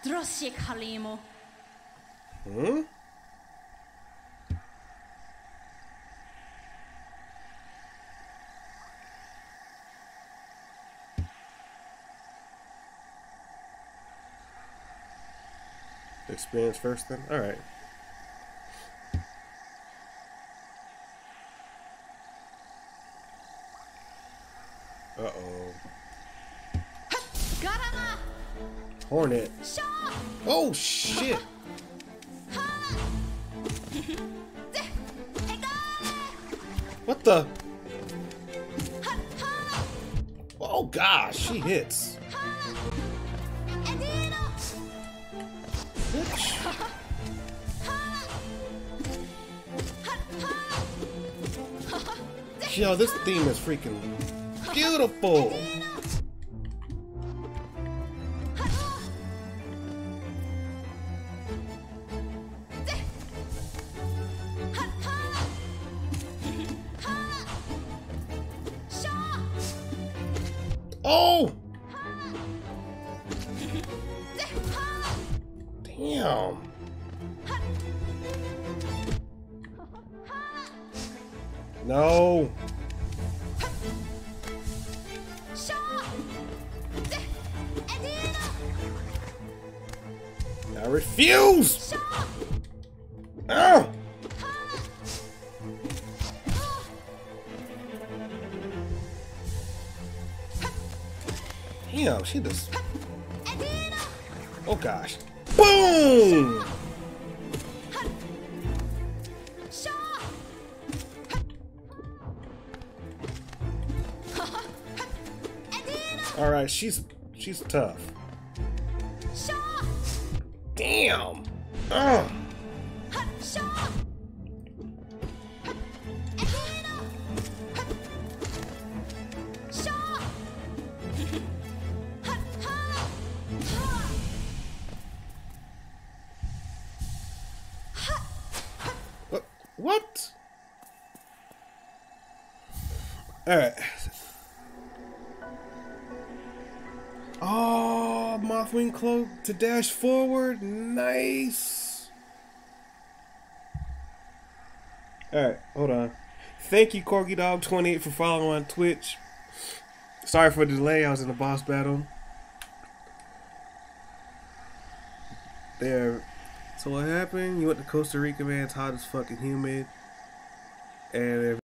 Drosjek Halimo. Hmm? Experience first then? Alright. Uh-oh. Hornet. Oh, shit! What the? Oh, gosh, she hits. Bitch. Yo, this theme is freaking beautiful. Oh! Damn. No. I refuse. Oh. Damn, she just. Oh gosh. Boom. All right, she's tough. Damn. Oh. What? All right. Oh, Mothwing cloak to dash forward. Nice. All right, hold on. Thank you, Corgi Dog 28 for following on Twitch. Sorry for the delay. I was in a boss battle. There. So what happened? You went to Costa Rica, man. It's hot as fucking humid, and